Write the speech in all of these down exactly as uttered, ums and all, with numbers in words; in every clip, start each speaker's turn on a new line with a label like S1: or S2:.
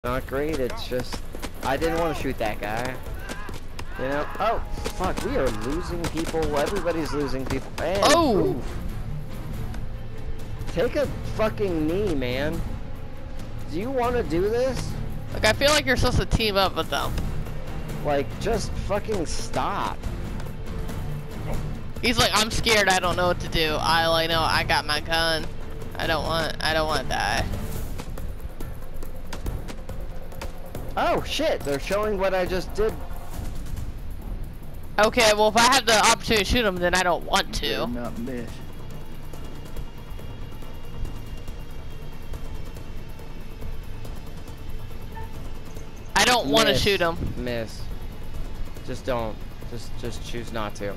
S1: Not great, it's just I didn't want to shoot that guy. You know? Oh, fuck, we are losing people. Everybody's losing people. And,
S2: oh!
S1: Oof. Take a fucking knee, man. Do you want to do this?
S2: Like, I feel like you're supposed to team up with them.
S1: Like, just fucking stop.
S2: He's like, I'm scared, I don't know what to do. I like know I got my gun. I don't want I don't want to die.
S1: Oh shit, they're showing what I just did.
S2: Okay, well if I have the opportunity to shoot him, then I don't want to.
S3: Not miss.
S2: I don't want to
S1: Miss.
S2: shoot him.
S1: Miss. Just don't. Just just choose not to.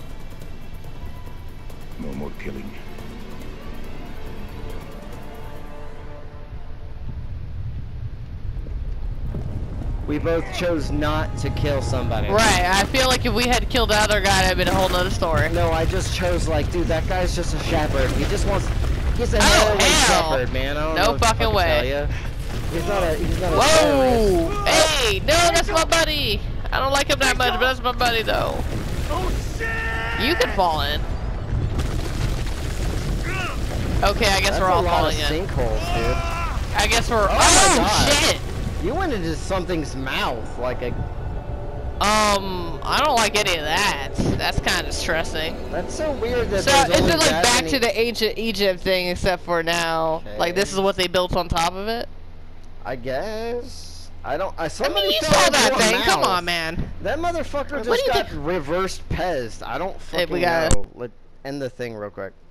S3: No more killing.
S1: We both chose not to kill somebody.
S2: Right, I feel like if we had killed the other guy, it'd been a whole nother story.
S1: No, I just chose like, dude, that guy's just a shepherd. He just wants, he's a
S2: Oh,
S1: heroin
S2: hell.
S1: shepherd, man. I don't
S2: No
S1: know what to
S2: fucking way.
S1: tell ya. He's not a, he's not a terrorist.
S2: Whoa! Hey, no, that's my buddy. I don't like him that much, but that's my buddy though.
S3: Oh shit!
S2: You can fall in. Okay, I guess
S1: That's
S2: we're all
S1: a lot
S2: falling
S1: of
S2: in.
S1: sinkholes, dude.
S2: I guess we're.
S1: Oh,
S2: Oh,
S1: my God.
S2: shit!
S1: You went into something's mouth like a.
S2: Um, I don't like any of that. That's kind of stressing.
S1: That's so weird that.
S2: So
S1: there's
S2: is
S1: only
S2: it like
S1: that
S2: back
S1: many...
S2: to the ancient Egypt thing, except for now,
S1: Okay.
S2: like this is what they built on top of it?
S1: I guess. I don't. I
S2: I
S1: somebody
S2: mean, you
S1: fell
S2: saw
S1: into
S2: that
S1: a
S2: thing. Come
S1: mouth.
S2: on, man.
S1: That motherfucker
S2: What do
S1: just
S2: you
S1: got
S2: think?
S1: reversed Pezzed. I don't fucking
S2: we gotta-
S1: know. Let end the thing real quick.